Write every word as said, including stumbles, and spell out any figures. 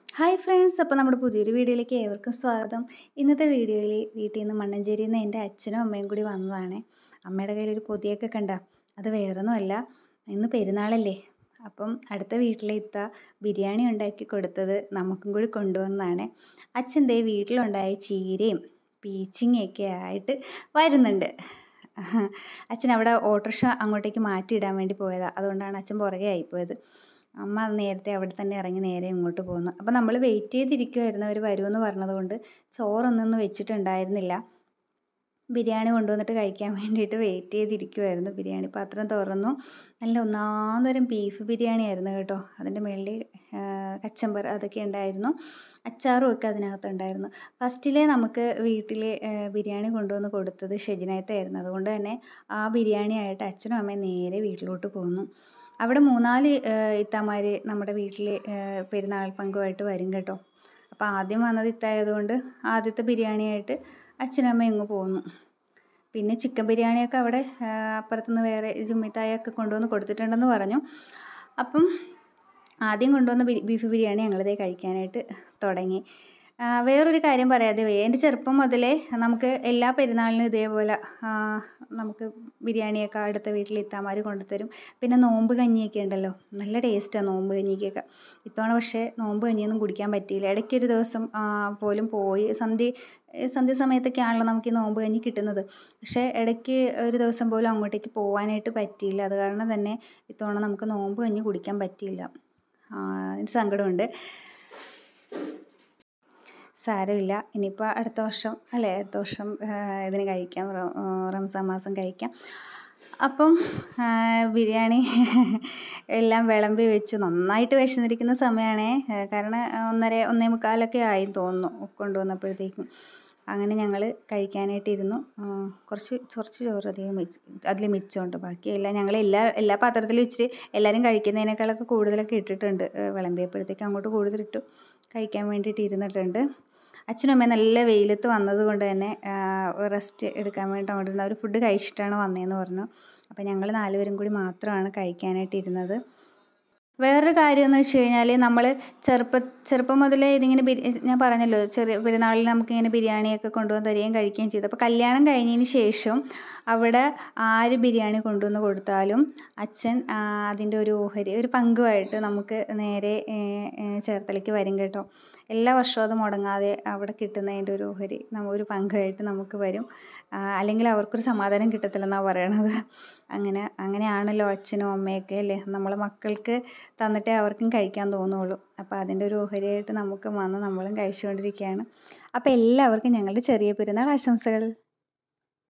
Hi friends, അപ്പോൾ നമ്മുടെ പുതിയൊരു വീഡിയോയിലേക്ക് ഏവർക്കും സ്വാഗതം. ഇന്നത്തെ വീഡിയോയിൽ വീട്ടിൽ നിന്ന് മണ്ണഞ്ചേരിയിൽ നിന്ന് എൻ്റെ അച്ഛനും അമ്മയും കൂടി വന്നതാണ്. അമ്മയുടെ കയ്യിലൊരു പൊതിയൊക്കെ കണ്ട, അത് വേറൊന്നുമല്ല, ഇന്ന് പെരുന്നാളല്ലേ, അപ്പം അടുത്ത വീട്ടിലെ ഇത്ത ബിരിയാണി ഉണ്ടാക്കി കൊടുത്തത് നമുക്കും കൂടി കൊണ്ടുവന്നതാണ്. അച്ഛൻ ദേ വീട്ടിലുണ്ടായ ചീരയും പീച്ചിങ്ങയൊക്കെ ആയിട്ട് വരുന്നുണ്ട്. അച്ഛൻ അവിടെ ഓട്ടോറിക്ഷ അങ്ങോട്ടേക്ക് മാറ്റിയിടാൻ വേണ്ടി പോയതാണ്, അതുകൊണ്ടാണ് അച്ഛൻ പുറകെ ആയിപ്പോയത്. അമ്മ നേരത്തെ അവിടെ തന്നെ ഇറങ്ങി നേരെ ഇങ്ങോട്ട് പോന്നു. അപ്പം നമ്മൾ വെയിറ്റ് ചെയ്തിരിക്കുമായിരുന്നു അവർ വരുമെന്ന് പറഞ്ഞതുകൊണ്ട്. ചോറൊന്നും വെച്ചിട്ടുണ്ടായിരുന്നില്ല, ബിരിയാണി കൊണ്ടുവന്നിട്ട് കഴിക്കാൻ വേണ്ടിയിട്ട് വെയിറ്റ് ചെയ്തിരിക്കുമായിരുന്നു. ബിരിയാണി പാത്രം തുറന്നു, നല്ല ഒന്നാം തരം ബീഫ് ബിരിയാണി ആയിരുന്നു കേട്ടോ. അതിൻ്റെ മുകളിൽ കച്ചമ്പർ അതൊക്കെ ഉണ്ടായിരുന്നു, അച്ചാറും ഒക്കെ അതിനകത്തുണ്ടായിരുന്നു. ഫസ്റ്റിലെ നമുക്ക് വീട്ടിൽ ബിരിയാണി കൊണ്ടുവന്ന് കൊടുത്തത് ഷെജിനയത്തായിരുന്നു. അതുകൊണ്ട് തന്നെ ആ ബിരിയാണി ആയിട്ട് അച്ഛനും അമ്മയും നേരെ വീട്ടിലോട്ട് പോന്നു. അവിടെ മൂന്നാല് ഇത്താമാർ നമ്മുടെ വീട്ടിൽ പെരുന്നാൾ പങ്കുമായിട്ട് വരും കേട്ടോ. അപ്പോൾ ആദ്യം വന്നത് ഇത്തായതുകൊണ്ട് ആദ്യത്തെ ബിരിയാണിയായിട്ട് അച്ഛനും അമ്മയും ഇങ്ങ് പോന്നു. പിന്നെ ചിക്കൻ ബിരിയാണിയൊക്കെ അവിടെ അപ്പുറത്തുനിന്ന് വേറെ ജുമ്മിത്തായൊക്കെ കൊണ്ടുവന്ന് കൊടുത്തിട്ടുണ്ടെന്ന് പറഞ്ഞു. അപ്പം ആദ്യം കൊണ്ടുവന്ന ബീഫ് ബിരിയാണി ഞങ്ങളിതേ കഴിക്കാനായിട്ട് തുടങ്ങി. വേറൊരു കാര്യം പറയാതെ വയ്യ, എൻ്റെ ചെറുപ്പം മുതലേ നമുക്ക് എല്ലാ പെരുന്നാളിനും ഇതേപോലെ നമുക്ക് ബിരിയാണിയൊക്കെ അടുത്ത വീട്ടിൽ ഇത്താമാർ കൊണ്ടുതരും. പിന്നെ നോമ്പ് കഞ്ഞിയൊക്കെ ഉണ്ടല്ലോ, നല്ല ടേസ്റ്റാണ് നോമ്പ് കഞ്ഞിക്കൊക്കെ. ഇത്തവണ പക്ഷേ നോമ്പ് കഞ്ഞിയൊന്നും കുടിക്കാൻ പറ്റിയില്ല. ഇടയ്ക്കൊരു ദിവസം പോലും പോയി, സന്ധ്യ സന്ധ്യ സമയത്തൊക്കെയാണല്ലോ നമുക്ക് ഈ നോമ്പ് കഞ്ഞി കിട്ടുന്നത്. പക്ഷേ ഇടയ്ക്ക് ഒരു ദിവസം പോലും അങ്ങോട്ടേക്ക് പോകാനായിട്ട് പറ്റിയില്ല. അത് കാരണം തന്നെ ഇത്തവണ നമുക്ക് നോമ്പ് കഞ്ഞി കുടിക്കാൻ പറ്റിയില്ല. എനിക്ക് സങ്കടമുണ്ട്. സാരമില്ല, ഇനിയിപ്പോൾ അടുത്ത വർഷം അല്ലേ, അടുത്ത വർഷം ഇതിന് കഴിക്കാം, റംസാൻ മാസം കഴിക്കാം. അപ്പം ബിരിയാണി എല്ലാം വിളമ്പി വെച്ചു. നന്നായിട്ട് വിശന്നിരിക്കുന്ന സമയമാണേ, കാരണം ഒന്നര ഒന്നേ മുക്കാലൊക്കെ ആയി തോന്നുന്നു കൊണ്ടുവന്നപ്പോഴത്തേക്കും. അങ്ങനെ ഞങ്ങൾ കഴിക്കാനായിട്ടിരുന്നു. കുറച്ച് കുറച്ച് ചോറ് അധികം വെച്ച് അതിൽ മിച്ചമുണ്ട്, ബാക്കിയെല്ലാം ഞങ്ങൾ എല്ലാ എല്ലാ പാത്രത്തിലും ഇച്ചിരി എല്ലാവരും കഴിക്കുന്നതിനേക്കാളൊക്കെ കൂടുതലൊക്കെ ഇട്ടിട്ടുണ്ട്. വിളമ്പിയപ്പോഴത്തേക്കും അങ്ങോട്ട് കൂടുതലിട്ടു കഴിക്കാൻ വേണ്ടിയിട്ട് ഇരുന്നിട്ടുണ്ട്. അച്ഛനും അമ്മയും നല്ല വെയിലത്ത് വന്നത് കൊണ്ട് തന്നെ റെസ്റ്റ് എടുക്കാൻ വേണ്ടി കൊണ്ടിരുന്നത്. അവർ ഫുഡ് കഴിച്ചിട്ടാണ് വന്നതെന്ന് പറഞ്ഞു. അപ്പോൾ ഞങ്ങൾ നാലുപേരും കൂടി മാത്രമാണ് കഴിക്കാനായിട്ടിരുന്നത്. വേറൊരു കാര്യം എന്ന് വെച്ച് കഴിഞ്ഞാൽ, നമ്മൾ ചെറുപ്പം ചെറുപ്പം മുതലേ ഇതിങ്ങനെ ബിരി ഞാൻ പറഞ്ഞല്ലോ, ചെറിയ പെരുന്നാളിൽ നമുക്കിങ്ങനെ ബിരിയാണിയൊക്കെ കൊണ്ടുവന്ന് തരികയും കഴിക്കുകയും ചെയ്തു. അപ്പോൾ കല്യാണം കഴിഞ്ഞതിന് ശേഷം അവിടെ ആര് ബിരിയാണി കൊണ്ടുവന്ന് കൊടുത്താലും അച്ഛൻ അതിൻ്റെ ഒരു ഓഹരി ഒരു പങ്കുമായിട്ട് നമുക്ക് നേരെ ചേർത്തലയ്ക്ക് വരും കേട്ടോ. എല്ലാ വർഷവും അത് മുടങ്ങാതെ അവിടെ കിട്ടുന്നതിൻ്റെ ഒരു ഓഹരി നമ്മൾ ഒരു പങ്കായിട്ട് നമുക്ക് വരും. അല്ലെങ്കിൽ അവർക്കൊരു സമാധാനം കിട്ടത്തില്ലെന്നാണ് പറയണത്. അങ്ങനെ അങ്ങനെയാണല്ലോ അച്ഛനും അമ്മയൊക്കെ അല്ലേ, നമ്മളെ മക്കൾക്ക് തന്നിട്ടേ അവർക്കും കഴിക്കാൻ തോന്നുള്ളൂ. അപ്പോൾ അതിൻ്റെ ഒരു ഓഹരിയായിട്ട് നമുക്ക് വന്ന് നമ്മളും കഴിച്ചുകൊണ്ടിരിക്കുകയാണ്. അപ്പോൾ എല്ലാവർക്കും ഞങ്ങളുടെ ചെറിയ പെരുന്നാൾ ആശംസകൾ.